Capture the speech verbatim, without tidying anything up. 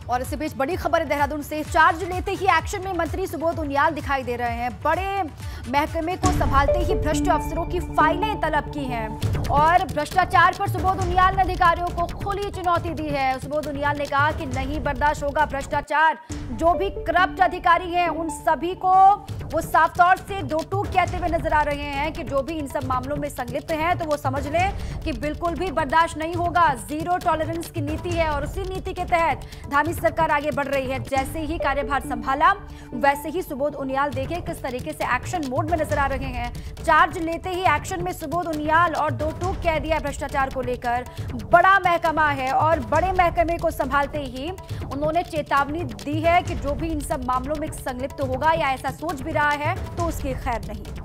और इसी बीच बड़ी खबर है देहरादून से। चार्ज लेते ही एक्शन में मंत्री सुबोध उनियाल दिखाई दे रहे हैं। बड़े महकमे को संभालते ही भ्रष्ट अफसरों की फाइलें तलब की हैं और भ्रष्टाचार पर सुबोध उनियाल ने अधिकारियों को खुली चुनौती दी है। सुबोध उनियाल ने कहा कि नहीं बर्दाश्त होगा भ्रष्टाचार। जो भी करप्ट अधिकारी हैं उन सभी को वो साफ तौर से दो टूक कहते हुए नजर आ रहे हैं कि जो भी इन सब मामलों में संलिप्त हैं तो वो समझ लें कि बिल्कुल भी बर्दाश्त नहीं होगा। जीरो टॉलरेंस की नीति है और उसी नीति के तहत धामी सरकार आगे बढ़ रही है। जैसे ही कार्यभार संभाला वैसे ही सुबोध उनियाल देखे किस तरीके से एक्शन मोड में नजर आ रहे हैं। चार्ज लेते ही एक्शन में सुबोध उनियाल और दो टूक कह दिया भ्रष्टाचार को लेकर। बड़ा महकमा है और बड़े महकमे को संभालते ही उन्होंने चेतावनी दी है कि जो भी इन सब मामलों में संलिप्त होगा या ऐसा सोच भी रहा है तो उसकी खैर नहीं।